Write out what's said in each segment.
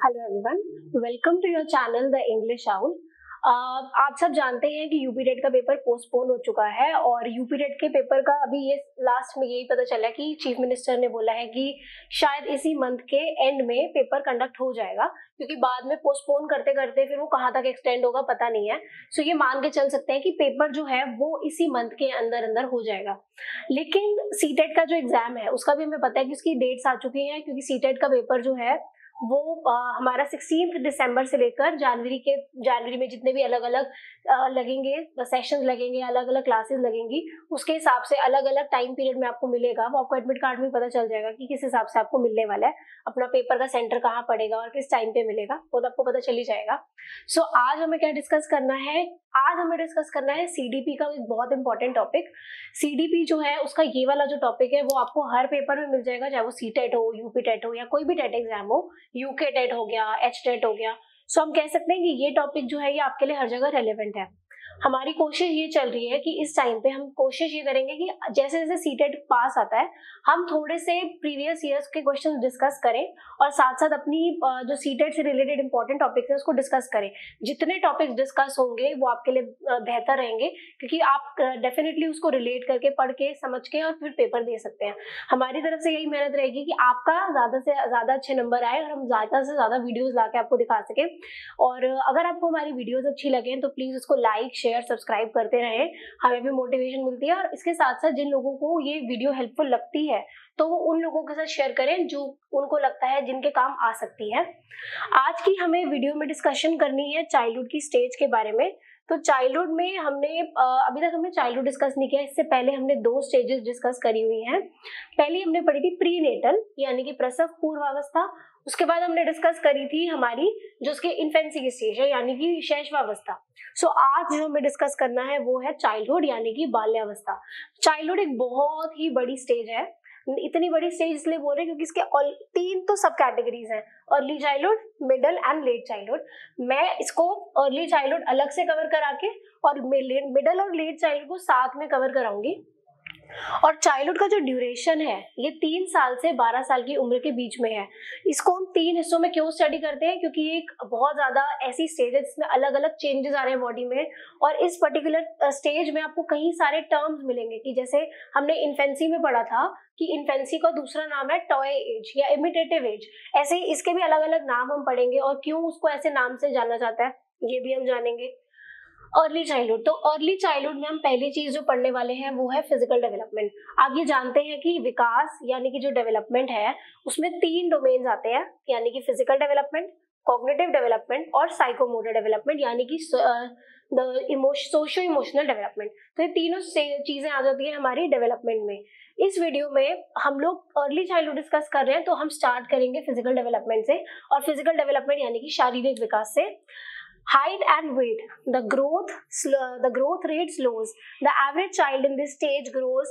Hello everyone, welcome to your channel the English owl. आप सब जानते हैं कि यूपी टेट का पेपर पोस्टपोन हो चुका है और यूपी टेट के पेपर का अभी ये लास्ट में यही पता चला कि चीफ मिनिस्टर ने बोला है कि शायद इसी मंथ के एंड में पेपर कंडक्ट हो जाएगा, क्योंकि बाद में पोस्टपोन करते करते फिर वो कहाँ तक एक्सटेंड होगा पता नहीं है। सो ये मान के चल सकते हैं कि पेपर जो है वो इसी मंथ के अंदर अंदर हो जाएगा। लेकिन सीटेट का जो एग्जाम है उसका भी हमें पता है कि उसकी डेट्स आ चुकी हैं, क्योंकि सीटेट का पेपर जो है वो हमारा 16 दिसंबर से लेकर जनवरी में जितने भी अलग अलग लगेंगे सेशंस लगेंगे, अलग अलग क्लासेस लगेंगी, उसके हिसाब से अलग अलग टाइम पीरियड में आपको मिलेगा। वो आपको एडमिट कार्ड में पता चल जाएगा कि किस हिसाब से आपको मिलने वाला है, अपना पेपर का सेंटर कहाँ पड़ेगा और किस टाइम पे मिलेगा, वो तो आपको पता चल ही जाएगा। सो आज हमें क्या डिस्कस करना है? आज हमें डिस्कस करना है सीडीपी का एक बहुत इंपॉर्टेंट टॉपिक। सीडीपी जो है उसका ये वाला जो टॉपिक है वो आपको हर पेपर में मिल जाएगा, चाहे वो सी टेट हो, यूपी टेट हो या कोई भी टेट एग्जाम हो, यूके टेट हो गया, एच टेट हो गया। सो हम कह सकते हैं कि ये टॉपिक जो है ये आपके लिए हर जगह रेलेवेंट है। हमारी कोशिश ये चल रही है कि इस टाइम पे हम कोशिश ये करेंगे कि जैसे जैसे सीटेट पास आता है हम थोड़े से प्रीवियस ईयर्स के क्वेश्चन डिस्कस करें और साथ साथ अपनी जो सीटेट से रिलेटेड इंपॉर्टेंट टॉपिक्स है उसको डिस्कस करें। जितने टॉपिक्स डिस्कस होंगे वो आपके लिए बेहतर रहेंगे, क्योंकि आप डेफिनेटली उसको रिलेट करके पढ़ के समझ के और फिर पेपर दे सकते हैं। हमारी तरफ से यही मेहनत रहेगी कि आपका ज्यादा से ज्यादा अच्छे नंबर आए और हम ज्यादा से ज्यादा वीडियोज ला के आपको दिखा सके। और अगर आपको हमारी वीडियोज अच्छी लगे तो प्लीज उसको लाइक शेयर सब्सक्राइब करते रहे, हमें भी मोटिवेशन मिलती है। और इसके साथ साथ जिन लोगों को ये वीडियो हेल्पफुल लगती है तो वो उन लोगों के साथ शेयर करें जो उनको लगता है जिनके काम आ सकती है। आज की हमें वीडियो में डिस्कशन करनी है चाइल्डहुड की स्टेज के बारे में। तो चाइल्डहुड में हमने अभी तक हमने चाइल्डहुड डिस्कस नहीं किया, इससे पहले हमने दो स्टेजेस डिस्कस करी हुई हैं। पहली हमने पढ़ी थी प्रीनेटल यानी कि प्रसव पूर्वावस्था, उसके बाद हमने डिस्कस करी थी हमारी जो उसके इन्फेंसी की स्टेज है यानी कि शैशवावस्था। सो आज जो हमें डिस्कस करना है वो है चाइल्डहुड यानी कि बाल्यावस्था। चाइल्डहुड एक बहुत ही बड़ी स्टेज है। इतनी बड़ी स्टेज इसलिए बोल रहे हैं क्योंकि इसके 3 तो सब कैटेगरीज हैं, early childhood, middle and late childhood. मैं इसको अर्ली चाइल्डहुड अलग से कवर करा के और मिडल और लेट चाइल्डहुड को साथ में कवर कराऊंगी। और चाइल्डहुड का जो ड्यूरेशन है ये 3 साल से 12 साल की उम्र के बीच में है। इसको हम 3 हिस्सों में क्यों स्टडी करते हैं? क्योंकि ये एक बहुत ज्यादा ऐसी स्टेज है जिसमें अलग अलग चेंजेस आ रहे हैं बॉडी में, और इस पर्टिकुलर स्टेज में आपको कई सारे टर्म्स मिलेंगे कि जैसे हमने इन्फेंसी में पढ़ा था कि इन्फेंसी का दूसरा नाम है टॉय एज या इमिटेटिव एज। ऐसे ही इसके भी अलग अलग नाम हम पढ़ेंगे और क्यों उसको ऐसे नाम से जाना जाता है ये भी हम जानेंगे। अर्ली चाइल्डहुड, तो अर्ली चाइल्डहुड में हम पहली चीज जो पढ़ने वाले हैं वो है फिजिकल डेवलपमेंट। आप ये जानते हैं कि विकास यानी कि जो डेवलपमेंट है उसमें 3 डोमेन्स आते हैं, यानी कि फिजिकल डेवलपमेंट, कॉग्निटिव डेवलपमेंट और साइकोमोटर डेवलपमेंट यानी कि सोशो इमोशनल डेवलपमेंट। तो ये तीनों चीजें आ जाती है हमारी डेवलपमेंट में। इस वीडियो में हम लोग अर्ली चाइल्डहुड डिस्कस कर रहे हैं तो हम स्टार्ट करेंगे फिजिकल डेवलपमेंट से, और फिजिकल डेवलपमेंट यानी कि शारीरिक विकास से। Height and weight. The growth rate slows. The average child in this stage grows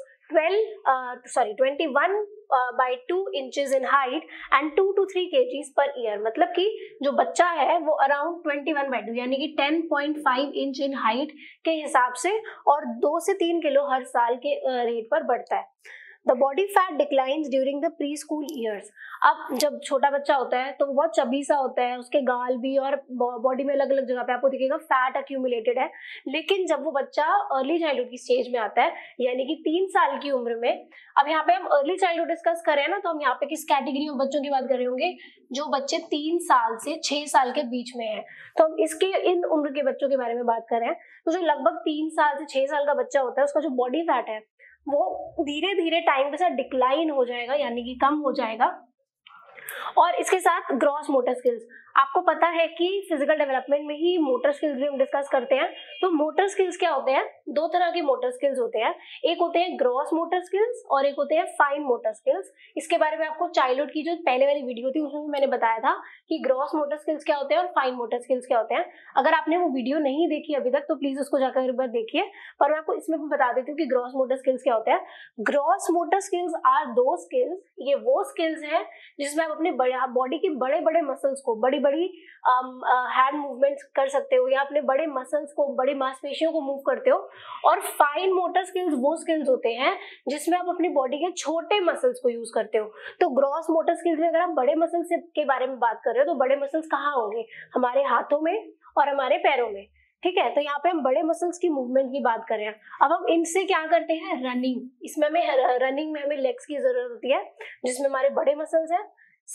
21 by 2 inches in height and 2 to 3 kgs per year। मतलब कि जो बच्चा है वो अराउंड 21 by 2 यानी कि 10.5 इंच इन हाइट के हिसाब से और 2 से 3 किलो हर साल के रेट पर बढ़ता है। The body fat declines during the preschool years। अब जब छोटा बच्चा होता है तो वो बहुत चबी सा होता है, उसके गाल भी और बॉडी में अलग अलग जगह पे आपको दिखेगा फैट अक्यूमुलेटेड है। लेकिन जब वो बच्चा अर्ली चाइल्डहुड की स्टेज में आता है यानी कि 3 साल की उम्र में, अब यहाँ पे हम अर्ली चाइल्डहुड डिस्कस कर रहे हैं ना, तो हम यहाँ पे किस कैटेगरी ऑफ बच्चों की बात कर रहे होंगे? जो बच्चे 3 साल से 6 साल के बीच में है। तो हम इसके इन उम्र के बच्चों के बारे में बात कर रहे हैं। तो जो लगभग 3 साल से 6 साल का बच्चा होता है उसका जो बॉडी फैट है वो धीरे धीरे टाइम के साथ डिक्लाइन हो जाएगा यानी कि कम हो जाएगा। और इसके साथ ग्रॉस मोटर स्किल्स, आपको पता है कि फिजिकल डेवलपमेंट में ही मोटर स्किल्स भी हम डिस्कस करते हैं। तो मोटर स्किल्स क्या होते हैं? 2 तरह के मोटर स्किल्स होते हैं, एक होते हैं ग्रॉस मोटर स्किल्स और एक होते हैं फाइन मोटर स्किल्स। इसके बारे में आपको चाइल्डहुड की जो पहले वाली वीडियो थी उसमें भी मैंने बताया था कि ग्रॉस मोटर स्किल्स क्या होते हैं और फाइन मोटर स्किल्स क्या होते हैं। अगर आपने वो वीडियो नहीं देखी अभी तक तो प्लीज उसको जाकर एक बार देखिए, पर मैं आपको इसमें भी बता देती हूँ कि ग्रॉस मोटर स्किल्स क्या होते हैं। ग्रॉस मोटर स्किल्स आर दो स्किल्स, ये वो स्किल्स हैं जिसमें आप अपने अपने बॉडी के बड़े बड़े मसल्स को, बड़ी बड़ी हैंड मूवमेंट्स कर सकते हो, या अपने बड़े मसल्स को, बड़ी मांसपेशियों को मूव करते हो। और फाइन मोटर स्किल्स वो स्किल्स होते हैं जिसमें आप अपनी बॉडी के छोटे मसल्स को यूज करते हो। तो ग्रॉस मोटर स्किल्स में अगर आप बड़े मसल्स के बारे में बात कर रहे हो तो बड़े मसल्स कहाँ होंगे? हमारे हाथों में और हमारे पैरों में, ठीक है। तो यहाँ पे हम बड़े मसल्स की मूवमेंट की बात कर रहे हैं। अब हम इनसे क्या करते हैं? रनिंग। इसमें हमें रनिंग में हमें लेग्स की जरूरत होती है जिसमें हमारे बड़े मसल्स हैं।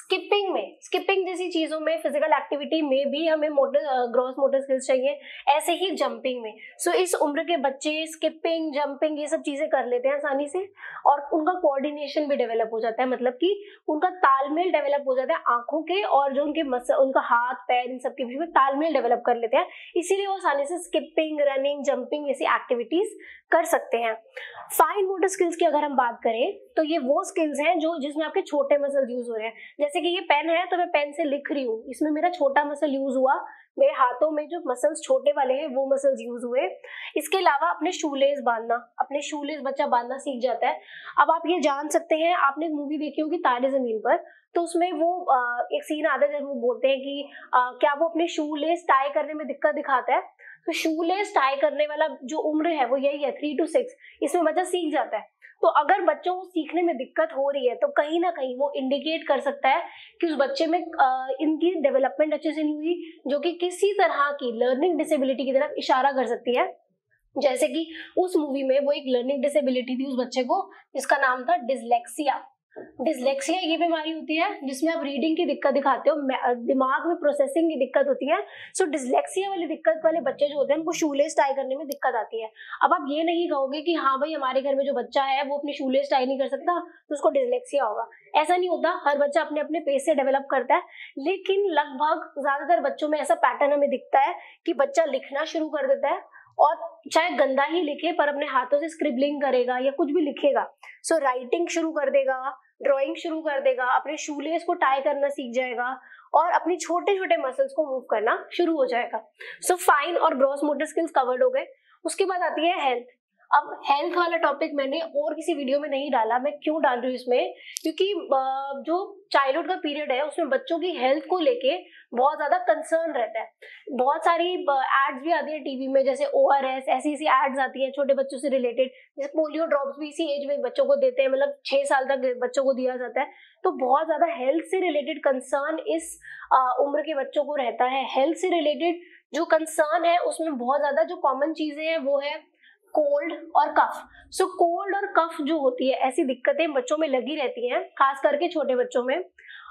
स्किपिंग जैसी चीजों में, फिजिकल एक्टिविटी में भी हमें ग्रॉस मोटर स्किल्स चाहिए। ऐसे ही जंपिंग में। सो इस उम्र के बच्चे स्किपिंग, जंपिंग ये सब चीजें कर लेते हैं आसानी से, और उनका कोऑर्डिनेशन भी डेवलप हो जाता है, मतलब कि उनका तालमेल डेवलप हो जाता है आंखों के और जो उनके उनका हाथ पैर इन सब के बीच में तालमेल डेवलप कर लेते हैं। इसीलिए वो आसानी से स्किपिंग, रनिंग, जंपिंग जैसी एक्टिविटीज कर सकते हैं। फाइन मोटर स्किल्स की अगर हम बात करें तो ये वो स्किल्स हैं जो जिसमें आपके छोटे मसल यूज हो रहे हैं। जैसे कि ये पेन है तो मैं पेन से लिख रही हूँ, इसमें मेरा छोटा मसल यूज हुआ, मेरे हाथों में जो मसल्स छोटे वाले हैं वो मसल्स यूज हुए। इसके अलावा अपने शूलेस बांधना, अपने शूलेस बच्चा बांधना सीख जाता है। अब आप ये जान सकते हैं, आपने एक मूवी देखी होगी तारे जमीन पर, तो उसमें वो एक सीन आता है जब वो बोलते हैं कि क्या वो अपने शूलेस टाई करने में दिक्कत दिखाता है। तो शूलेस टाई करने वाला जो उम्र है वो यही है 3 to 6, इसमें बच्चा सीख जाता है। तो अगर बच्चों को सीखने में दिक्कत हो रही है तो कहीं ना कहीं वो इंडिकेट कर सकता है कि उस बच्चे में इनकी डेवलपमेंट अच्छे से नहीं हुई, जो कि किसी तरह की लर्निंग डिसेबिलिटी की तरफ इशारा कर सकती है। जैसे कि उस मूवी में वो एक लर्निंग डिसेबिलिटी थी उस बच्चे को, जिसका नाम था डिसलेक्सिया। डिसलेक्सिया ये बीमारी होती है जिसमें आप रीडिंग की दिक्कत दिखाते हो, दिमाग में प्रोसेसिंग की दिक्कत होती है। सो डिसलेक्सिया वाली दिक्कत वाले बच्चे जो होते हैं उनको शूलेस टाई करने में दिक्कत आती है। अब आप ये नहीं कहोगे कि हाँ भाई हमारे घर में जो बच्चा है वो अपनी शूलेस टाई नहीं कर सकता तो उसको डिसलेक्सिया होगा, ऐसा नहीं होता। हर बच्चा अपने अपने पेस से डेवलप करता है, लेकिन लगभग ज्यादातर बच्चों में ऐसा पैटर्न हमें दिखता है कि बच्चा लिखना शुरू कर देता है, और चाहे गंदा ही लिखे पर अपने हाथों से स्क्रिबलिंग करेगा या कुछ भी लिखेगा। सो राइटिंग शुरू कर देगा, ड्राइंग शुरू कर देगा, अपने शूलेस को टाई करना सीख जाएगा और अपनी छोटे छोटे मसल्स को मूव करना शुरू हो जाएगा। सो फाइन और ग्रॉस मोटर स्किल्स कवर्ड हो गए। उसके बाद आती है हेल्थ। अब हेल्थ वाला टॉपिक मैंने और किसी वीडियो में नहीं डाला, मैं क्यों डाल रही हूँ इसमें, क्योंकि जो चाइल्डहुड का पीरियड है उसमें बच्चों की हेल्थ को लेके बहुत ज्यादा कंसर्न रहता है। बहुत सारी एड्स भी आती है टीवी में, जैसे ORS, ऐसी एड्स आती है छोटे बच्चों से रिलेटेड, जैसे पोलियो ड्रॉप्स भी इसी एज में बच्चों को देते हैं, मतलब 6 साल तक बच्चों को दिया जाता है। तो बहुत ज्यादा हेल्थ से रिलेटेड कंसर्न इस उम्र के बच्चों को रहता है। हेल्थ से रिलेटेड जो कंसर्न है उसमें बहुत ज्यादा जो कॉमन चीजें हैं वो है कोल्ड और कफ। सो कोल्ड और कफ जो होती है, ऐसी दिक्कतें बच्चों में लगी रहती हैं, खास करके छोटे बच्चों में।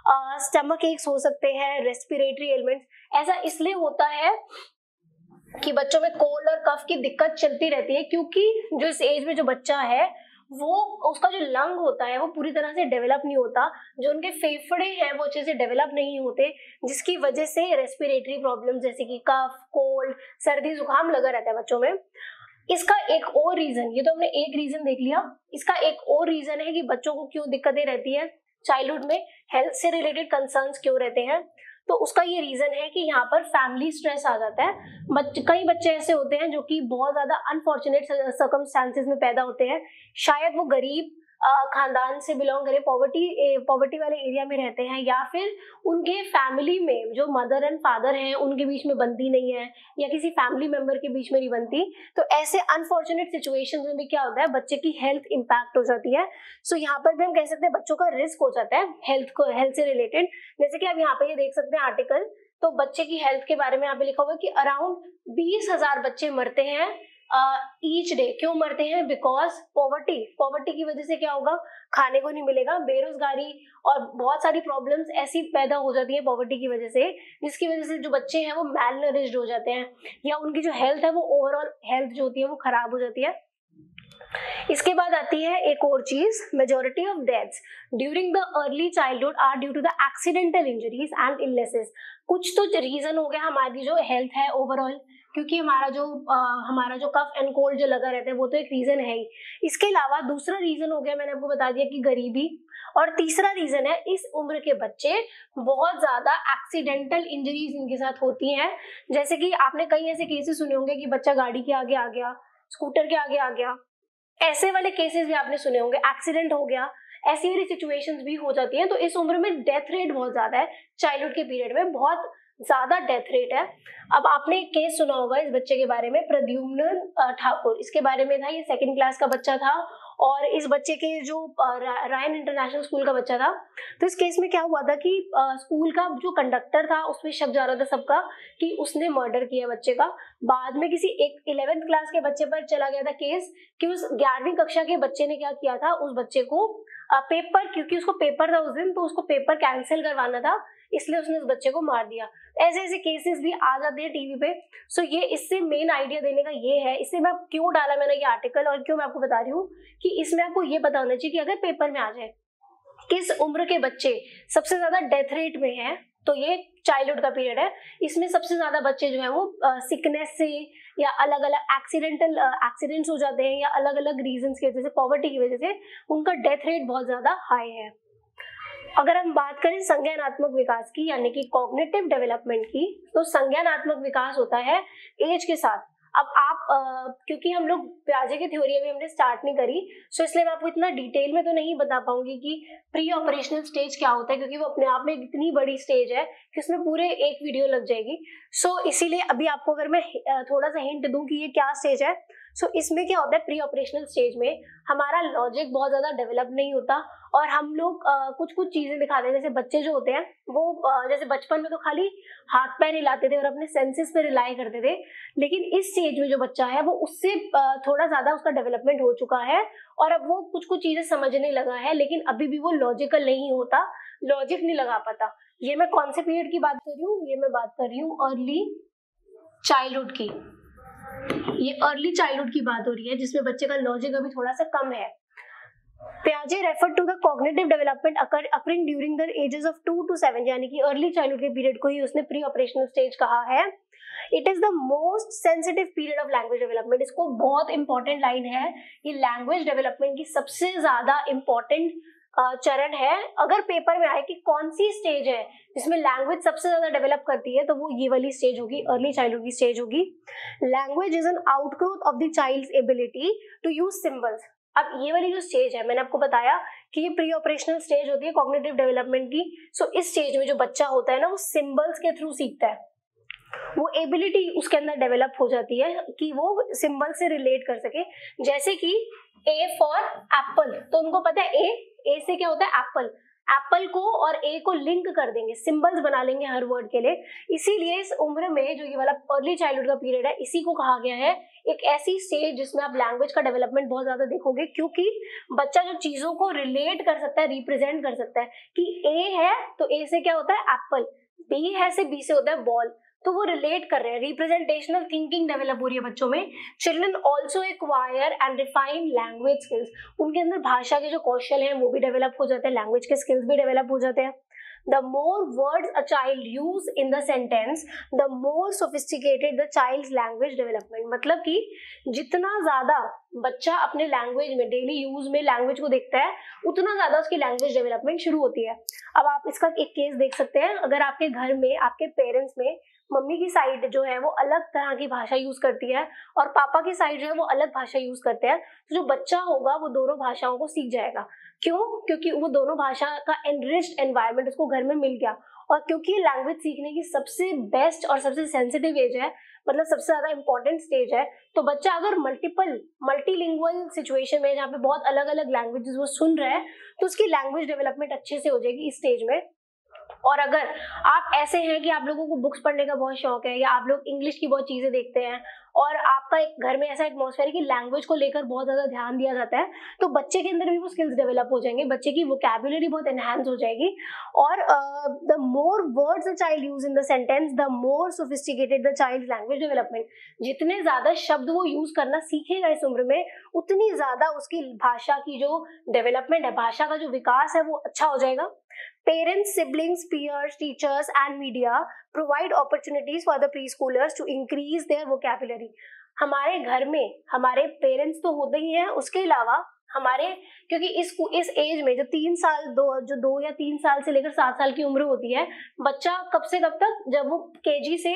स्टमक एक्स हो सकते हैं, रेस्पिरेटरी एलिमेंट्स। ऐसा इसलिए होता है कि बच्चों में कोल्ड और कफ की दिक्कत चलती रहती है क्योंकि जो इस एज में जो बच्चा है वो उसका जो लंग होता है वो पूरी तरह से डेवलप नहीं होता, जो उनके फेफड़े हैं वो अच्छे से डेवलप नहीं होते, जिसकी वजह से रेस्पिरेटरी प्रॉब्लम जैसे कि कफ, कोल्ड, सर्दी जुकाम लगा रहता है बच्चों में। इसका एक और रीजन, ये तो हमने एक रीजन देख लिया, इसका एक और रीजन है कि बच्चों को क्यों दिक्कतें रहती है चाइल्डहुड में, हेल्थ से रिलेटेड कंसर्न्स क्यों रहते हैं। तो उसका ये रीजन है कि यहाँ पर फैमिली स्ट्रेस आ जाता है। कई बच्चे ऐसे होते हैं जो कि बहुत ज्यादा अनफॉर्चुनेट सर्कमस्टांसेस में पैदा होते हैं, शायद वो गरीब खानदान से बिलोंग करें, पॉवर्टी वाले एरिया में रहते हैं, या फिर उनके फैमिली में जो मदर एंड फादर हैं उनके बीच में बनती नहीं है, या किसी फैमिली मेंबर के बीच में नहीं बनती। तो ऐसे अनफॉर्चुनेट सिचुएशंस में भी क्या होता है, बच्चे की हेल्थ इंपैक्ट हो जाती है। सो यहाँ पर भी हम कह सकते हैं बच्चों का रिस्क हो जाता है हेल्थ से रिलेटेड। जैसे कि आप यहाँ पे ये देख सकते हैं आर्टिकल, तो बच्चे की हेल्थ के बारे में यहाँ पे लिखा हुआ है कि अराउंड 20,000 बच्चे मरते हैं ईच डे। क्यों मरते हैं? बिकॉज पॉवर्टी की वजह से क्या होगा, खाने को नहीं मिलेगा, बेरोजगारी और बहुत सारी प्रॉब्लम्स ऐसी पैदा हो जाती है पॉवर्टी की वजह से, जिसकी वजह से जो बच्चे हैं वो मैलनरिश्ड हो जाते हैं, या उनकी जो हेल्थ है वो ओवरऑल हेल्थ जो होती है वो खराब हो जाती है। इसके बाद आती है एक और चीज, majority of deaths during the early childhood are due to the accidental injuries and illnesses. कुछ तो रीजन हो गया हमारी जो हेल्थ है ओवरऑल, क्योंकि हमारा जो कफ एंड कोल्ड जो लगा रहता है वो तो एक रीजन है ही। इसके अलावा दूसरा रीजन हो गया, मैंने आपको बता दिया कि गरीबी, और तीसरा रीजन है इस उम्र के बच्चे बहुत ज्यादा एक्सीडेंटल इंजरीज इनके साथ होती हैं। जैसे कि आपने कई ऐसे केसेस सुने होंगे कि बच्चा गाड़ी के आगे आ गया, स्कूटर के आगे आ गया, ऐसे वाले केसेस भी आपने सुने होंगे, एक्सीडेंट हो गया, ऐसी वाली सिचुएशंस भी हो जाती हैं। तो इस उम्र में डेथ रेट बहुत ज्यादा है, चाइल्डहुड के पीरियड में बहुत ज्यादा डेथ रेट है। अब आपने एक केस सुना होगा इस बच्चे के बारे में, प्रद्युम्न ठाकुर, इसके बारे में था। ये 2nd क्लास का बच्चा था और इस बच्चे के जो रायन इंटरनेशनल स्कूल का बच्चा था। तो इस केस में क्या हुआ था कि स्कूल का जो कंडक्टर था उसमें शक जा रहा था सबका कि उसने मर्डर किया बच्चे का। बाद में किसी एक 11th क्लास के बच्चे पर चला गया था केस कि उस 11वीं कक्षा के बच्चे ने क्या किया था, उस बच्चे को पेपर, क्योंकि उसको पेपर था उस दिन तो उसको पेपर कैंसिल करवाना था, इसलिए उसने उस बच्चे को मार दिया। ऐसे ऐसे केसेस भी आ जाते हैं टीवी पे। सो ये इससे मेन आइडिया देने का ये है, इससे मैं क्यों डाला मैंने ये आर्टिकल और क्यों मैं आपको बता रही हूँ कि इसमें आपको ये पता होना चाहिए कि अगर पेपर में आ जाए किस उम्र के बच्चे सबसे ज्यादा डेथ रेट में है, तो ये चाइल्डहुड का पीरियड है। इसमें सबसे ज्यादा बच्चे जो है वो सिकनेस से या अलग अलग एक्सीडेंट्स हो जाते हैं या अलग अलग रीजंस की वजह से, पॉवर्टी की वजह से उनका डेथ रेट बहुत ज्यादा हाई है। अगर हम बात करें संज्ञानात्मक विकास की यानी कि कॉग्निटिव डेवलपमेंट की, तो संज्ञानात्मक विकास होता है एज के साथ। अब आप क्योंकि हम लोग पियाजे की थ्योरी अभी हमने स्टार्ट नहीं करी, सो इसलिए मैं आपको इतना डिटेल में तो नहीं बता पाऊंगी कि प्री ऑपरेशनल स्टेज क्या होता है, क्योंकि वो अपने आप में इतनी बड़ी स्टेज है कि उसमें पूरे एक वीडियो लग जाएगी। सो इसीलिए अभी आपको अगर मैं थोड़ा सा हिंट दूं कि ये क्या स्टेज है, सो इसमें क्या होता है, प्री ऑपरेशनल स्टेज में हमारा लॉजिक बहुत ज्यादा डेवलप नहीं होता और हम लोग कुछ कुछ चीजें दिखाते हैं। जैसे बच्चे जो होते हैं वो जैसे बचपन में तो खाली हाथ पैर हिलाते थे और अपने सेंसेस पे रिलाई करते थे, लेकिन इस स्टेज में जो बच्चा है वो उससे थोड़ा ज्यादा उसका डेवलपमेंट हो चुका है और अब वो कुछ कुछ चीजें समझने लगा है, लेकिन अभी भी वो लॉजिकल नहीं होता, लॉजिक नहीं लगा पाता। ये मैं कौन से पीरियड की बात कर रही हूँ, ये मैं बात कर रही हूँ अर्ली चाइल्डहुड की। ये अर्ली चाइल्डहुड की बात हो रही है जिसमें बच्चे का लॉजिक अभी थोड़ा सा कम है। Piaget referred to the cognitive development occurring during the ages of 2 to 7, यानी कि अर्ली चाइल्डहुड के पीरियड को ही उसने प्री ऑपरेशनल स्टेज कहा है। It is the most sensitive period of language development. इसको बहुत इंपॉर्टेंट लाइन है, ये लैंग्वेज डेवलपमेंट की सबसे ज्यादा इंपॉर्टेंट चरण है। अगर पेपर में आए कि कौन सी स्टेज है जिसमें लैंग्वेज सबसे ज्यादा डेवलप करती है, तो वो ये वाली स्टेज होगी, अर्ली चाइल्डहुड की स्टेज होगी। Language is an outgrowth of the child's ability to use symbols. अब ये वाली जो स्टेज है, मैंने आपको बताया कि ये प्री ऑपरेशनल स्टेज होती है कॉग्निटिव डेवलपमेंट की। सो इस स्टेज में जो बच्चा होता है ना, वो सिंबल्स के थ्रू सीखता है, वो एबिलिटी उसके अंदर डेवलप हो जाती है कि वो सिंबल से रिलेट कर सके। जैसे कि ए फॉर एप्पल, तो उनको पता है ए से क्या होता है, एप्पल। एप्पल को और ए को लिंक कर देंगे, सिंबल्स बना लेंगे हर वर्ड के लिए। इसीलिए इस उम्र में जो ये वाला अर्ली चाइल्डहुड का पीरियड है, इसी को कहा गया है एक ऐसी स्टेज जिसमें आप लैंग्वेज का डेवलपमेंट बहुत ज्यादा देखोगे, क्योंकि बच्चा जो चीजों को रिलेट कर सकता है, रिप्रेजेंट कर सकता है कि ए है तो ए से क्या होता है एप्पल, बी है से बी से होता है बॉल, तो वो रिलेट कर रहे हैं। रिप्रेजेंटेशनल थिंकिंग डेवलप हो रही है बच्चों में। Children also acquire and refine language skills. उनके अंदर भाषा के जो कौशल हैं वो भी डेवलप हो जाते हैं, लैंग्वेज के स्किल्स भी डेवलप हो जाते हैं। The more words a child use in the sentence, the more sophisticated the child's language development। मतलब कि जितना ज्यादा बच्चा अपने लैंग्वेज में, डेली यूज में लैंग्वेज को देखता है, उतना ज्यादा उसकी लैंग्वेज डेवलपमेंट शुरू होती है। अब आप इसका एक केस देख सकते हैं। अगर आपके घर में, आपके पेरेंट्स में मम्मी की साइड जो है वो अलग तरह की भाषा यूज करती है और पापा की साइड जो है वो अलग भाषा यूज करते हैं, तो जो बच्चा होगा वो दोनों भाषाओं को सीख जाएगा। क्यों? क्योंकि वो दोनों भाषा का एनरिच्ड एनवायरनमेंट उसको घर में मिल गया। और क्योंकि लैंग्वेज सीखने की सबसे बेस्ट और सबसे सेंसिटिव एज है, मतलब सबसे ज्यादा इंपॉर्टेंट स्टेज है, तो बच्चा अगर मल्टीलिंगुअल सिचुएशन में जहाँ पे बहुत अलग अलग लैंग्वेजेस वो सुन रहा है, तो उसकी लैंग्वेज डेवलपमेंट अच्छे से हो जाएगी इस स्टेज में। और अगर आप ऐसे हैं कि आप लोगों को बुक्स पढ़ने का बहुत शौक है या आप लोग इंग्लिश की बहुत चीजें देखते हैं और आपका एक घर में ऐसा एटमॉस्फेयर है कि लैंग्वेज को लेकर बहुत ज्यादा ध्यान दिया जाता है, तो बच्चे के अंदर भी वो स्किल्स डेवलप हो जाएंगे, बच्चे की वोकैबुलरी बहुत एनहांस हो जाएगी। और the more words a child use in the sentence, the more sophisticated the child language development. जितने ज्यादा शब्द वो यूज करना सीखेगा इस उम्र में, उतनी ज्यादा उसकी भाषा की जो डेवलपमेंट है, भाषा का जो विकास है, वो अच्छा हो जाएगा। Parents, siblings, peers, teachers and media provide opportunities for the preschoolers to increase their vocabulary। हमारे घर में हमारे पेरेंट्स तो होते ही हैं, उसके अलावा हमारे, क्योंकि इस एज में जो 3 साल, 2 या 3 साल से लेकर 7 साल की उम्र होती है, बच्चा कब से कब तक, जब वो केजी से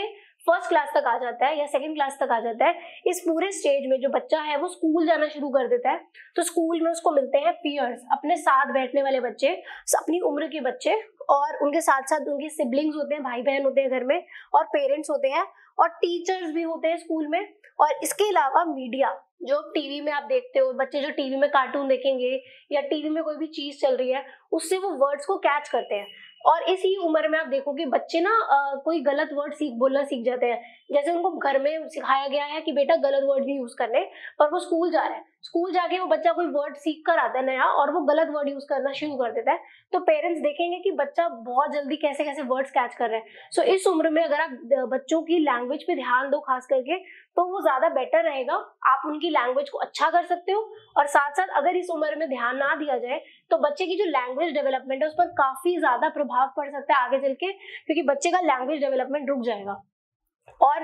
फर्स्ट क्लास तक आ जाता है या सेकंड क्लास तक आ जाता है, इस पूरे स्टेज में जो बच्चा है वो स्कूल जाना शुरू कर देता है। तो स्कूल में उसको मिलते हैं पीयर्स, अपने साथ बैठने वाले बच्चे, अपनी उम्र के बच्चे, और उनके साथ साथ उनके सिबलिंग्स होते हैं, भाई बहन होते हैं घर में, और पेरेंट्स होते हैं, और टीचर्स भी होते हैं स्कूल में। और इसके अलावा मीडिया, जो टीवी में आप देखते हो, बच्चे जो टीवी में कार्टून देखेंगे या टीवी में कोई भी चीज चल रही है उससे वो वर्ड्स को कैच करते हैं। और इसी उम्र में आप देखोगे बच्चे ना कोई गलत वर्ड बोलना सीख जाते हैं। जैसे उनको घर में सिखाया गया है कि बेटा गलत वर्ड नहीं यूज करने, पर वो स्कूल जा रहा है, स्कूल जाके वो बच्चा कोई वर्ड सीख कर आता है नया और वो गलत वर्ड यूज करना शुरू कर देता है। तो पेरेंट्स देखेंगे कि बच्चा बहुत जल्दी कैसे कैसे वर्ड्स कैच कर रहा है। सो इस उम्र में अगर आप बच्चों की लैंग्वेज पे ध्यान दो खास करके, तो वो ज्यादा बेटर रहेगा। आप उनकी लैंग्वेज को अच्छा कर सकते हो, और साथ साथ अगर इस उम्र में ध्यान ना दिया जाए तो बच्चे की जो लैंग्वेज डेवलपमेंट है उस पर काफी ज्यादा प्रभाव पड़ सकता है आगे चल के, क्योंकि बच्चे का लैंग्वेज डेवलपमेंट रुक जाएगा। और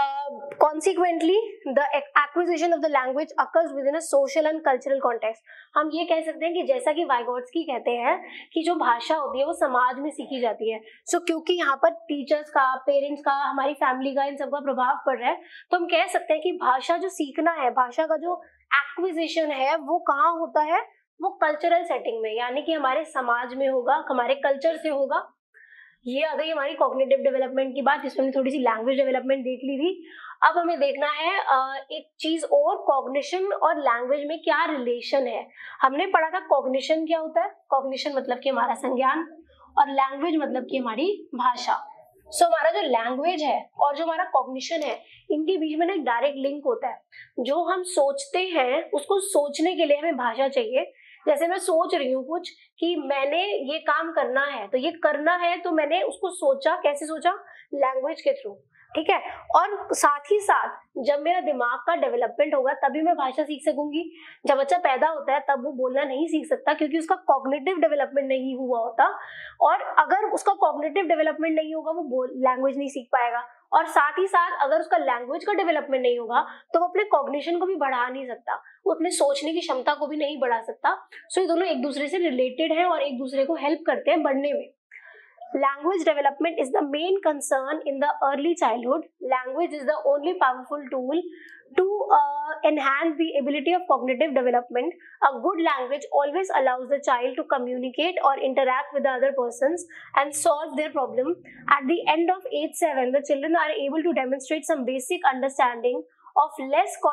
consequently the acquisition of the language occurs within a social and cultural context। हम ये कह सकते हैं कि जैसा कि वाइगोट्स्की कहते हैं कि जो भाषा होती है वो समाज में सीखी जाती है। सो क्योंकि यहाँ पर टीचर्स का, पेरेंट्स का, हमारी फैमिली का, इन सबका प्रभाव पड़ रहा है, तो हम कह सकते हैं कि भाषा जो सीखना है, भाषा का जो एक्विजिशन है वो कहाँ होता है, वो कल्चरल सेटिंग में, यानी कि हमारे समाज में होगा, हमारे कल्चर से होगा। ये आ गई हमारी कॉग्निटिव डेवलपमेंट की बात, जिसमें हमने थोड़ी सी लैंग्वेज डेवलपमेंट देख ली थी। अब हमें देखना है एक चीज और, कॉग्निशन और लैंग्वेज में क्या रिलेशन है। हमने पढ़ा था कॉग्निशन क्या होता है, कॉग्निशन मतलब कि हमारा संज्ञान, और लैंग्वेज मतलब कि हमारी भाषा। सो हमारा जो लैंग्वेज है और जो हमारा कॉग्निशन है, इनके बीच में ना एक डायरेक्ट लिंक होता है। जो हम सोचते हैं उसको सोचने के लिए हमें भाषा चाहिए। जैसे मैं सोच रही हूँ कुछ कि मैंने ये काम करना है, तो ये करना है तो मैंने उसको सोचा, कैसे सोचा, लैंग्वेज के थ्रू, ठीक है। और साथ ही साथ जब मेरा दिमाग का डेवलपमेंट होगा तभी मैं भाषा सीख सकूंगी। जब बच्चा पैदा होता है तब वो बोलना नहीं सीख सकता, क्योंकि उसका कॉग्निटिव डेवलपमेंट नहीं हुआ होता, और अगर उसका कॉग्निटिव डेवलपमेंट नहीं होगा वो लैंग्वेज नहीं सीख पाएगा। और साथ ही साथ अगर उसका लैंग्वेज का डेवलपमेंट नहीं होगा तो वो अपने कॉग्निशन को भी बढ़ा नहीं सकता, वो अपने सोचने की क्षमता को भी नहीं बढ़ा सकता। सो ये दोनों एक दूसरे से रिलेटेड हैं और एक दूसरे को हेल्प करते हैं बढ़ने में। Language development is the main concern in the early childhood. Language is the only powerful tool to enhance the ability of cognitive development. A good language always allows the child to communicate or interact with the other persons and solve their problem. At the end of age 7, the children are able to demonstrate some basic understanding of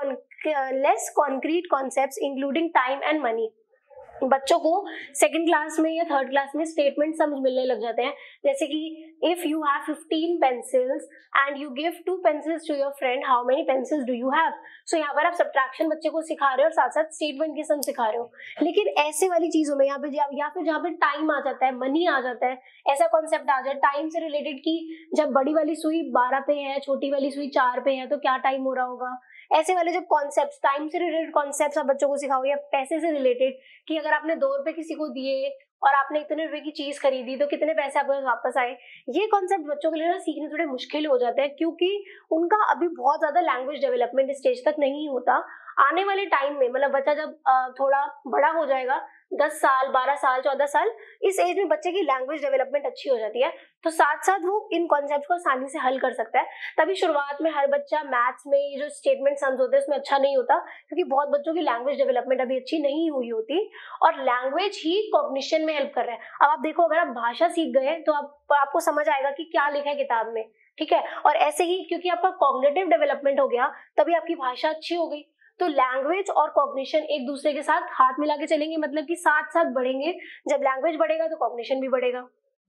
less concrete concepts, including time and money. बच्चों को second class में या third class में statement समझ मिलने लग जाते हैं, जैसे कि if you have 15 pencils and you give 2 pencils to your friend, how many pencils do you have. So यहाँ पर आप सब्ट्रैक्शन बच्चे को सिखा रहे हो और साथ साथ स्टेटमेंट के सम सिखा रहे हो। लेकिन ऐसे वाली चीजों में यहाँ पे या फिर जहाँ पे टाइम आ जाता है, मनी आ जाता है, ऐसा कॉन्सेप्ट आ जाए टाइम से रिलेटेड कि जब बड़ी वाली सुई 12 पे है, छोटी वाली सुई 4 पे है, तो क्या टाइम हो रहा होगा। ऐसे वाले जब कॉन्सेप्ट, टाइम से रिलेटेड कॉन्सेप्ट आप बच्चों को सिखाओ, या पैसे से रिलेटेड कि अगर आपने 2 रुपए किसी को दिए और आपने इतने रुपए की चीज खरीदी तो कितने पैसे आपके वापस आए। ये कॉन्सेप्ट बच्चों के लिए ना सीखने थोड़े मुश्किल हो जाते हैं, क्योंकि उनका अभी बहुत ज्यादा लैंग्वेज डेवलपमेंट स्टेज तक नहीं होता। आने वाले टाइम में, मतलब बच्चा जब थोड़ा बड़ा हो जाएगा, 10 साल, 12 साल, 14 साल, इस एज में बच्चे की लैंग्वेज डेवलपमेंट अच्छी हो जाती है, तो साथ साथ वो इन कॉन्सेप्ट को आसानी से हल कर सकता है। तभी शुरुआत में हर बच्चा मैथ्स में ये जो स्टेटमेंट सम्स होते हैं उसमें अच्छा नहीं होता, क्योंकि बहुत बच्चों की लैंग्वेज डेवलपमेंट अभी अच्छी नहीं हुई होती, और लैंग्वेज ही कॉग्निशन में हेल्प कर रहा है। अब आप देखो, अगर आप भाषा सीख गए तो आपको समझ आएगा कि क्या लिखा है किताब में, ठीक है। और ऐसे ही क्योंकि आपका कॉग्निटिव डेवलपमेंट हो गया तभी आपकी भाषा अच्छी हो गई। तो लैंग्वेज और कॉग्निशन एक दूसरे के साथ हाथ मिला के चलेंगे, मतलब कि साथ साथ बढ़ेंगे। जब लैंग्वेज बढ़ेगा तो कॉग्निशन भी बढ़ेगा।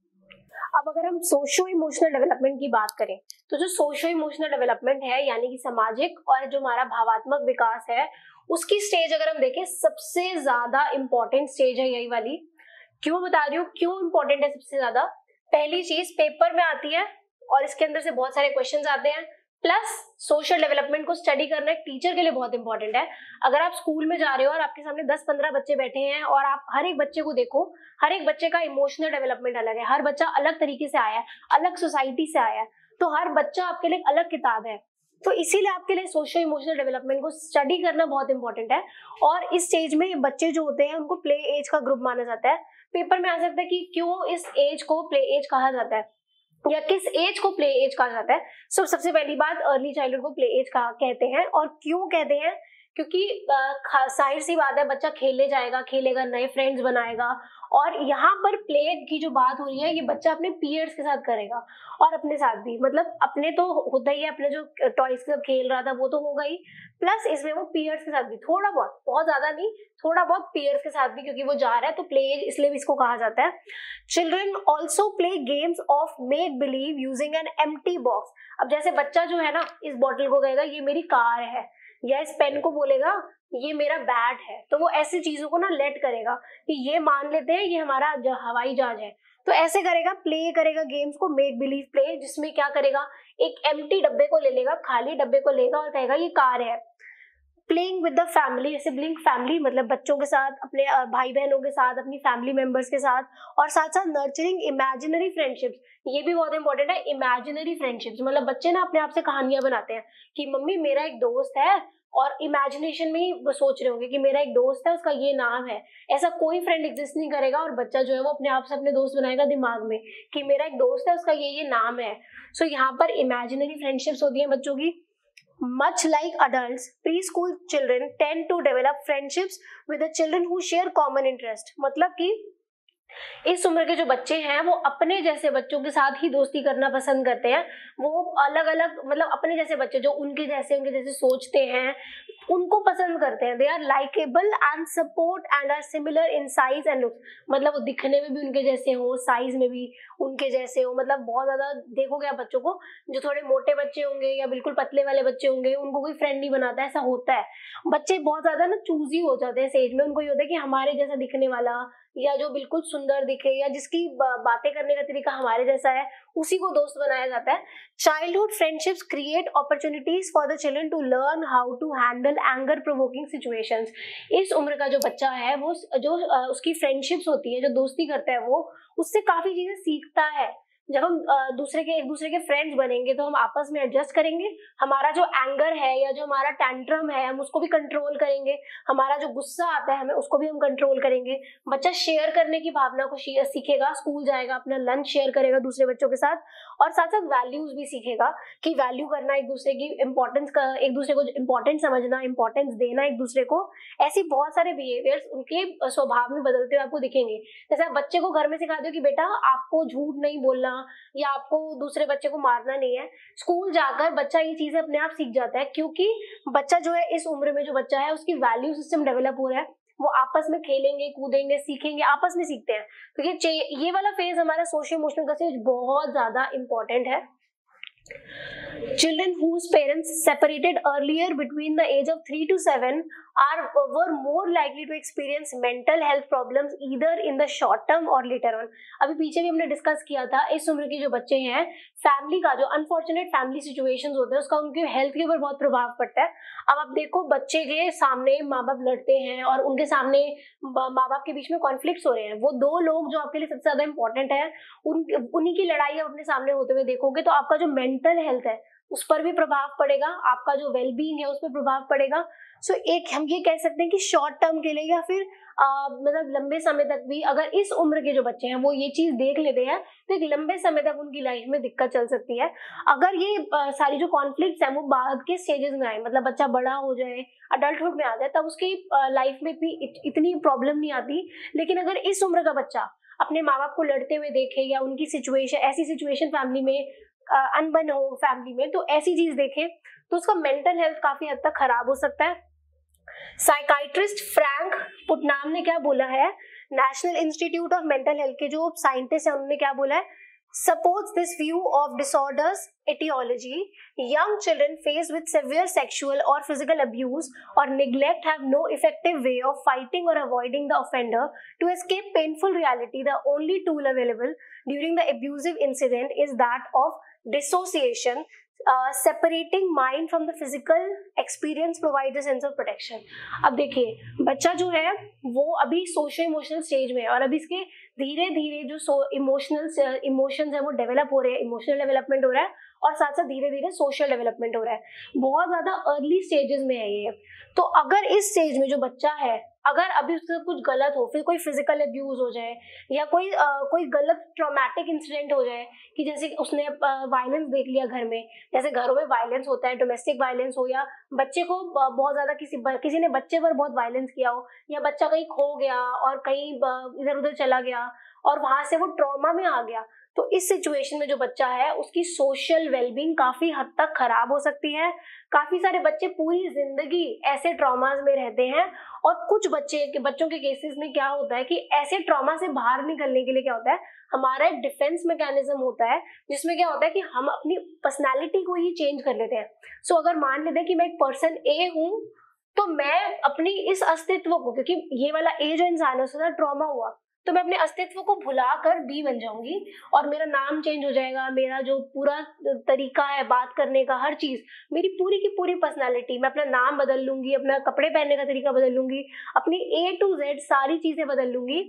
अब अगर हम सोशो इमोशनल डेवलपमेंट की बात करें, तो जो सोशो इमोशनल डेवलपमेंट है, यानी कि सामाजिक और जो हमारा भावात्मक विकास है, उसकी स्टेज अगर हम देखें, सबसे ज्यादा इंपॉर्टेंट स्टेज है यही वाली। क्यों बता रही हूँ, क्यों इंपॉर्टेंट है सबसे ज्यादा? पहली चीज, पेपर में आती है और इसके अंदर से बहुत सारे क्वेश्चंस आते हैं, प्लस सोशल डेवलपमेंट को स्टडी करना एक टीचर के लिए बहुत इंपॉर्टेंट है। अगर आप स्कूल में जा रहे हो और आपके सामने 10-15 बच्चे बैठे हैं और आप हर एक बच्चे को देखो, हर एक बच्चे का इमोशनल डेवलपमेंट अलग है, हर बच्चा अलग तरीके से आया है, अलग सोसाइटी से आया है, तो हर बच्चा आपके लिए अलग किताब है। तो इसीलिए आपके लिए सोशल इमोशनल डेवलपमेंट को स्टडी करना बहुत इंपॉर्टेंट है। और इस स्टेज में बच्चे जो होते हैं उनको प्ले एज का ग्रुप माना जाता है। पेपर में आ सकता है कि क्यों इस एज को प्ले एज कहा जाता है। या किस एज को प्ले एज कहा जाता है? सो सबसे पहली बात, अर्ली चाइल्डहुड को प्ले एज कहा कहते हैं। और क्यों कहते हैं? क्योंकि जाहिर सी बात है, बच्चा खेलने जाएगा, खेलेगा, नए फ्रेंड्स बनाएगा। और यहाँ पर प्ले की जो बात हो रही है, ये बच्चा अपने पीयर्स के साथ करेगा और अपने साथ भी, मतलब अपने तो होता ही है, अपने जो टॉयज के साथ खेल रहा था वो तो होगा ही, प्लस इसमें वो पीयर्स के साथ भी थोड़ा बहुत, बहुत ज्यादा नहीं, थोड़ा बहुत पीयर्स के साथ भी, क्योंकि वो जा रहा है तो प्ले एज इसलिए भी इसको कहा जाता है। Children also play games of make believe using an empty box. अब जैसे बच्चा जो है ना, इस बॉटल को कहेगा ये मेरी कार है, या इस पेन को बोलेगा ये मेरा बैट है, तो वो ऐसी चीजों को ना लेट करेगा कि ये मान लेते हैं ये हमारा हवाई जहाज है, तो ऐसे करेगा, प्ले करेगा गेम्स को, मेक बिलीव प्ले, जिसमें क्या करेगा, एक एम्प्टी डब्बे को ले लेगा, खाली डब्बे को लेगा और कहेगा ये कार है। Playing with the family, sibling family, मतलब बच्चों के साथ, अपने भाई बहनों के साथ, अपनी फैमिली मेंबर्स के साथ, और साथ साथ नर्चरिंग इमेजिनरी फ्रेंडशिप्स, ये भी बहुत इंपॉर्टेंट है। इमेजिनरी फ्रेंडशिप्स मतलब बच्चे ना अपने आप से कहानियां बनाते हैं कि मम्मी मेरा एक दोस्त है, और इमेजिनेशन में ही वो सोच रहे होंगे कि मेरा एक दोस्त है, उसका ये नाम है। ऐसा कोई फ्रेंड एग्जिस्ट नहीं करेगा, और बच्चा जो है वो अपने आप से अपने दोस्त बनाएगा दिमाग में कि मेरा एक दोस्त है, उसका ये नाम है। सो यहाँ पर इमेजिनरी फ्रेंडशिप्स होती हैं बच्चों की। Much like adults, preschool children tend to develop friendships with the children who share common interest. मतलब कि इस उम्र के जो बच्चे हैं वो अपने जैसे बच्चों के साथ ही दोस्ती करना पसंद करते हैं। वो अलग अलग, मतलब अपने जैसे बच्चे जो उनके जैसे सोचते हैं, उनको पसंद करते हैं। They are likeable and support and are similar in size and looks, मतलब वो दिखने में भी उनके जैसे हो, साइज में भी उनके जैसे हो। मतलब बहुत ज्यादा देखोगे आप बच्चों को, जो थोड़े मोटे बच्चे होंगे या बिल्कुल पतले वाले बच्चे होंगे, उनको कोई फ्रेंड नहीं बनाता, ऐसा होता है। बच्चे बहुत ज्यादा ना चूजी हो जाते हैं इस एज में, उनको ये होता है कि हमारे जैसा दिखने वाला, या जो बिल्कुल सुंदर दिखे, या जिसकी बातें करने का तरीका हमारे जैसा है, उसी को दोस्त बनाया जाता है। Childhood friendships create opportunities for the children to learn how to handle anger provoking situations. इस उम्र का जो बच्चा है वो जो उसकी फ्रेंडशिप्स होती है, जो दोस्ती करता है, वो उससे काफी चीजें सीखता है। जब हम एक दूसरे के फ्रेंड्स बनेंगे तो हम आपस में एडजस्ट करेंगे, हमारा जो एंगर है या जो हमारा टैंट्रम है हम उसको भी कंट्रोल करेंगे, हमारा जो गुस्सा आता है हमें उसको भी हम कंट्रोल करेंगे। बच्चा शेयर करने की भावना को सीखेगा, स्कूल जाएगा, अपना लंच शेयर करेगा दूसरे बच्चों के साथ, और साथ साथ वैल्यूज भी सीखेगा कि वैल्यू करना, एक दूसरे की इंपॉर्टेंस का, एक दूसरे को इंपॉर्टेंस समझना, इंपॉर्टेंस देना एक दूसरे को। ऐसी बहुत सारे बिहेवियर्स उनके स्वभाव में बदलते हुए आपको दिखेंगे। जैसे आप बच्चे को घर में सिखा दो कि बेटा आपको झूठ नहीं बोलना, या आपको दूसरे बच्चे को मारना नहीं है, स्कूल जाकर बच्चा ये चीजें अपने आप सीख जाता है, क्योंकि बच्चा जो है, इस उम्र में जो बच्चा है उसकी वैल्यू सिस्टम डेवलप हो रहा है। वो आपस में खेलेंगे, कूदेंगे, सीखेंगे, आपस में सीखते हैं। तो ये वाला फेज हमारा सोशियो इमोशनल का फेज बहुत ज्यादा इंपॉर्टेंट है। Children whose parents separated earlier between the age of 3 to 7 were more likely to experience mental health problems either in the short term or later on. अभी पीछे भी हमने discuss किया था, इस उम्र के जो बच्चे हैं, फैमिली का जो अनफॉर्चुनेट फैमिली सिचुएशंस होते हैं उसका उनके हेल्थ के ऊपर बहुत प्रभाव पड़ता है। अब आप देखो, बच्चे के सामने माँ बाप लड़ते हैं और उनके सामने माँ बाप के बीच में कॉन्फ्लिक्ट्स हो रहे हैं, वो दो लोग जो आपके लिए सबसे ज्यादा इंपॉर्टेंट है, उन्हीं की लड़ाई आप अपने सामने होते हुए देखोगे, तो आपका जो मेंटल हेल्थ है उस पर भी प्रभाव पड़ेगा, आपका जो वेलबींग है उस पर प्रभाव पड़ेगा। सो एक हम ये कह सकते हैं कि शॉर्ट टर्म के लिए या फिर मतलब लंबे समय तक भी, अगर इस उम्र के जो बच्चे हैं वो ये चीज देख लेते हैं तो एक लंबे समय तक उनकी लाइफ में दिक्कत चल सकती है। अगर ये सारी जो कॉन्फ्लिक्ट्स हैं वो बाद के स्टेजेस में आए, मतलब बच्चा बड़ा हो जाए, अडल्टहुड में आ जाए, तब उसकी लाइफ में इतनी प्रॉब्लम नहीं आती। लेकिन अगर इस उम्र का बच्चा अपने माँ बाप को लड़ते हुए देखे, या उनकी ऐसी सिचुएशन फैमिली में अनबन हो फैमिली में, तो ऐसी चीज देखे, तो उसका मेंटल हेल्थ काफी हद तक खराब हो सकता है। साइकाइट्रिस्ट फ्रैंक पुटनाम ने क्या बोला है, national institute of mental health के जो साइंटिस्ट है उन्होंने क्या बोला है, supports this view of disorders etiology. Young children faced with severe sexual or physical abuse or neglect have no effective way of fighting or avoiding the offender. To escape painful reality, the only tool available during the abusive incident is that of dissociation. Separating mind from the physical experience provides a sense of protection. अब देखिए, बच्चा जो है वो अभी socio emotional stage में है, और अभी इसके धीरे धीरे जो इमोशंस है वो डेवलप हो रहे हैं, इमोशनल डेवलपमेंट हो रहा है, और साथ साथ धीरे धीरे सोशल डेवलपमेंट हो रहा है, बहुत ज्यादा अर्ली स्टेजेस में है ये। तो अगर इस स्टेज में जो बच्चा है, अगर अभी उसके साथ कुछ गलत हो, फिर कोई फिजिकल अब्यूज हो जाए या कोई गलत ट्रॉमेटिक इंसिडेंट हो जाए, कि जैसे उसने वायलेंस देख लिया घर में, जैसे घरों में वायलेंस होता है, डोमेस्टिक वायलेंस हो, या बच्चे को बहुत ज्यादा किसी ने बच्चे पर बहुत वायलेंस किया हो, या बच्चा कहीं खो गया और कहीं इधर उधर चला गया और वहां से वो ट्रॉमा में आ गया, तो इस सिचुएशन में जो बच्चा है उसकी सोशल वेलबींग काफी हद तक खराब हो सकती है। काफी सारे बच्चे पूरी जिंदगी ऐसे ट्रॉमास में रहते हैं, और कुछ बच्चों के केसेस में क्या होता है कि ऐसे ट्रॉमा से बाहर निकलने के लिए क्या होता है, हमारा एक डिफेंस मैकेनिज्म होता है, जिसमें क्या होता है कि हम अपनी पर्सनैलिटी को ही चेंज कर लेते हैं। सो अगर मान लेते हैं कि मैं एक पर्सन ए हूँ, तो मैं अपनी इस अस्तित्व को, क्योंकि ये वाला ए जो इंसान है उसके साथ ट्रॉमा हुआ, तो मैं अपने अस्तित्व को भुलाकर बी बन जाऊंगी, और मेरा नाम चेंज हो जाएगा, मेरा जो पूरा तरीका है बात करने का, हर चीज, मेरी पूरी की पूरी पर्सनालिटी, मैं अपना नाम बदल लूंगी, अपना कपड़े पहनने का तरीका बदल लूंगी, अपनी A to Z सारी चीजें बदल लूंगी,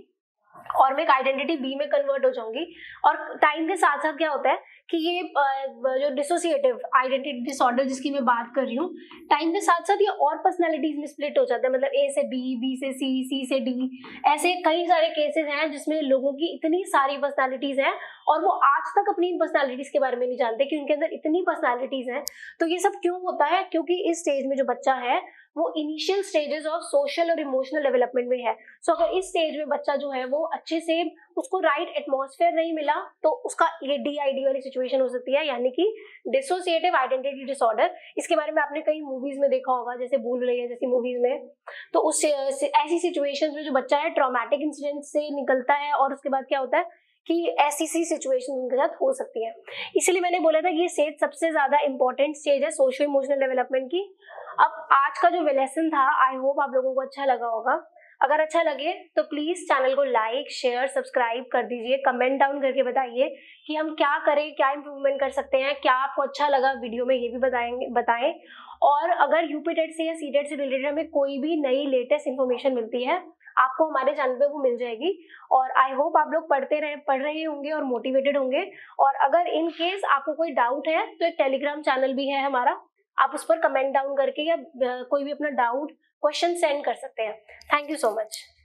और मैं एक आइडेंटिटी बी में कन्वर्ट हो जाऊंगी। और टाइम के साथ साथ क्या होता है कि ये जो डिसोसिएटिव आइडेंटिटी डिसऑर्डर जिसकी मैं बात कर रही हूँ, टाइम के साथ साथ ये और पर्सनालिटीज में स्प्लिट हो जाता है, मतलब ए से बी, बी से सी, सी से डी, ऐसे कई सारे केसेस हैं जिसमें लोगों की इतनी सारी पर्सनालिटीज हैं और वो आज तक अपनी इन पर्सनालिटीज के बारे में नहीं जानते कि उनके अंदर इतनी पर्सनालिटीज हैं। तो ये सब क्यों होता है? क्योंकि इस स्टेज में जो बच्चा है वो इनिशियल स्टेजेस ऑफ सोशल और इमोशनल डेवलपमेंट में है। सो अगर इस स्टेज में बच्चा जो है वो अच्छे से, उसको राइट एटमॉस्फेयर नहीं मिला, तो उसका ये DID वाली सिचुएशन हो सकती है, यानी कि डिसोसिएटिव आइडेंटिटी डिसऑर्डर। इसके बारे में आपने कई मूवीज में देखा होगा, जैसे भूल भुलैया जैसी मूवीज में। तो उस ऐसी सिचुएशंस में जो बच्चा है ट्रॉमेटिक इंसिडेंट से निकलता है, और उसके बाद क्या होता है कि ऐसी सी सिचुएशन उनके साथ हो सकती है। इसलिए मैंने बोला था कि ये स्टेज सबसे ज्यादा इंपॉर्टेंट स्टेज है सोशल इमोशनल डेवलपमेंट की। अब आज का जो लेसन था, आई होप आप लोगों को अच्छा लगा होगा। अगर अच्छा लगे तो प्लीज चैनल को लाइक, शेयर, सब्सक्राइब कर दीजिए, कमेंट डाउन करके बताइए कि हम क्या करें, क्या इंप्रूवमेंट कर सकते हैं, क्या आपको अच्छा लगा वीडियो में, ये भी बताएं। और अगर यूपी टेट से या सीटेट से रिलेटेड हमें कोई भी नई लेटेस्ट इन्फॉर्मेशन मिलती है, आपको हमारे चैनल पे वो मिल जाएगी। और आई होप आप लोग पढ़ रहे होंगे और मोटिवेटेड होंगे। और अगर इन केस आपको कोई डाउट है तो एक टेलीग्राम चैनल भी है हमारा, आप उस पर कमेंट डाउन करके या कोई भी अपना डाउट, क्वेश्चन सेंड कर सकते हैं। Thank you so much.